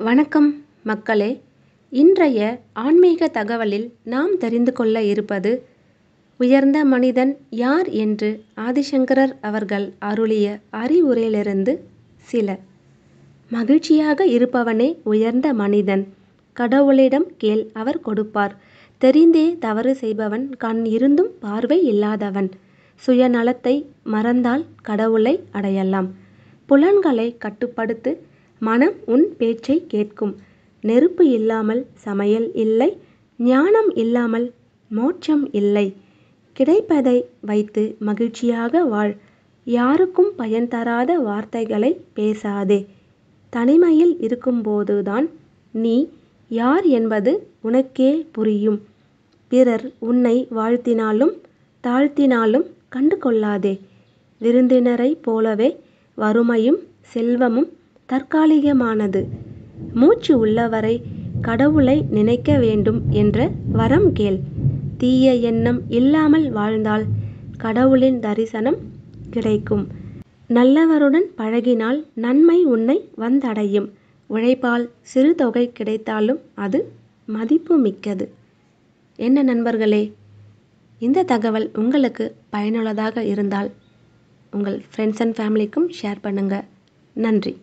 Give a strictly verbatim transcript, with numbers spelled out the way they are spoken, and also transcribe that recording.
வணக்கம் மக்களே. இன்றைய ஆன்மீக தகவலில் நாம் தெரிந்து கொள்ள இருப்பது, உயர்ந்த மனிதன் யார் என்று ஆதிசங்கரர் அவர்கள் அருளிய அறிவுரையிலிருந்து சில. மகிழ்ச்சியாக இருப்பவனே உயர்ந்த மனிதன். கடவுளிடம் கேள், அவர் கொடுப்பார். தெரிந்தே தவறு செய்பவன் கண் இருந்தும் பார்வை இல்லாதவன். சுயநலத்தை மறந்தால் கடவுளை அடையலாம். புலன்களை கட்டுப்படுத்து, மனம் உன் பேச்சை கேட்கும். நெருப்பு இல்லாமல் சமையல் இல்லை, ஞானம் இல்லாமல் மோட்சம் இல்லை. கிடைப்பதை வைத்து மகிழ்ச்சியாக வாழ். யாருக்கும் பயன் தராத வார்த்தைகளை பேசாதே. தனிமையில் இருக்கும்போதுதான் நீ யார் என்பது உனக்கே புரியும். பிறர் உன்னை வாழ்த்தினாலும் தாழ்த்தினாலும் கண்டு கொள்ளாதே. விருந்தினரைப் போலவே வறுமையும் செல்வமும் தற்காலிகமானது. மூச்சு உள்ளவரை கடவுளை நினைக்க வேண்டும் என்ற வரம் கேள். தீய எண்ணம் இல்லாமல் வாழ்ந்தால் கடவுளின் தரிசனம் கிடைக்கும். நல்லவருடன் பழகினால் நன்மை உன்னை வந்தடையும். உழைப்பால் சிறு தொகை கிடைத்தாலும் அது மதிப்பு மிக்கது. என்ன நண்பர்களே, இந்த தகவல் உங்களுக்கு பயனுள்ளதாக இருந்தால் உங்கள் ஃப்ரெண்ட்ஸ் அண்ட் ஃபேமிலிக்கும் ஷேர் பண்ணுங்கள். நன்றி.